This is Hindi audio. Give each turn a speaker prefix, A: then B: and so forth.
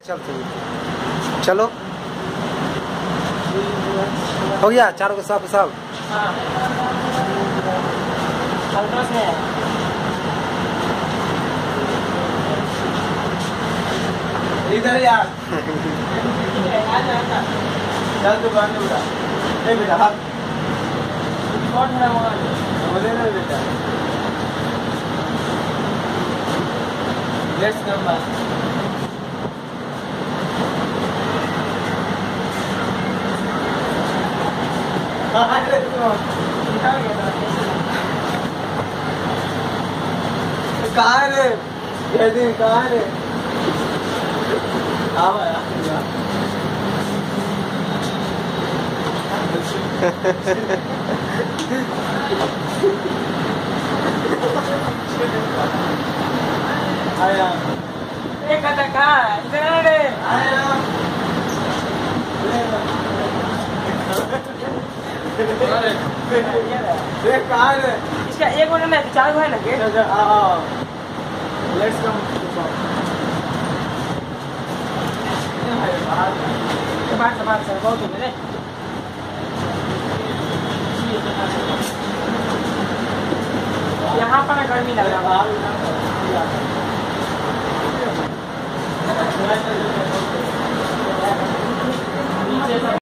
A: चलो हो गया, चारों के साथ हिसाब।
B: इधर यार चल तू बांध उड़ा। ए बेटा हाथ कौन है बोले ना बेटा। लेट्स कम बात। कहाँ रे ये दिन, कहाँ रे आया एक कहाँ इधर रे आया देख कहाँ है इसका एक मिनट में 4 है ना के लेट्स कम बाहर से बहुत है यहाँ पर गर्मी लग रहा है।